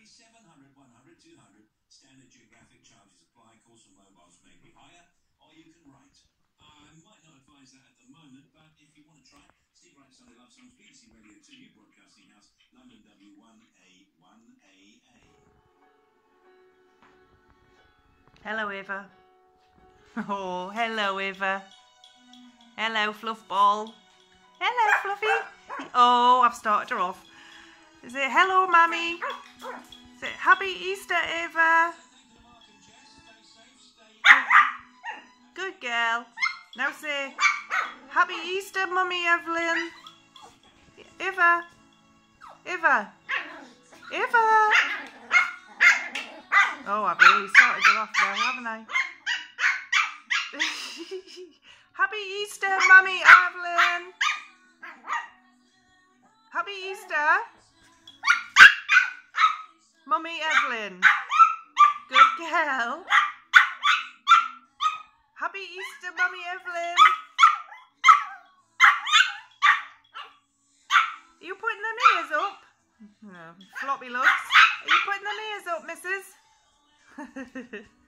only 700, 100, 200. Standard geographic charges apply. Calls from mobiles may be higher, or you can write. I might not advise that at the moment, but if you want to try, Steve writes Sunday Love Songs, BBC Radio 2, New Broadcasting House, London W1A1AA. Hello, Eva. Oh, hello, Eva. Hello, Fluffball. Hello, Fluffy. Oh, I've started her off. Is it hello, Mummy? Is it happy Easter, Eva? Good girl. Now say happy Easter, Mummy Evelyn. Eva. Eva. Eva. Oh, I've really started her off there, haven't I? Happy Easter, Mummy Evelyn. Happy Easter. Mummy Evelyn. Good girl. Happy Easter, Mummy Evelyn. Are you putting them ears up? No, floppy looks. Are you putting them ears up, missus?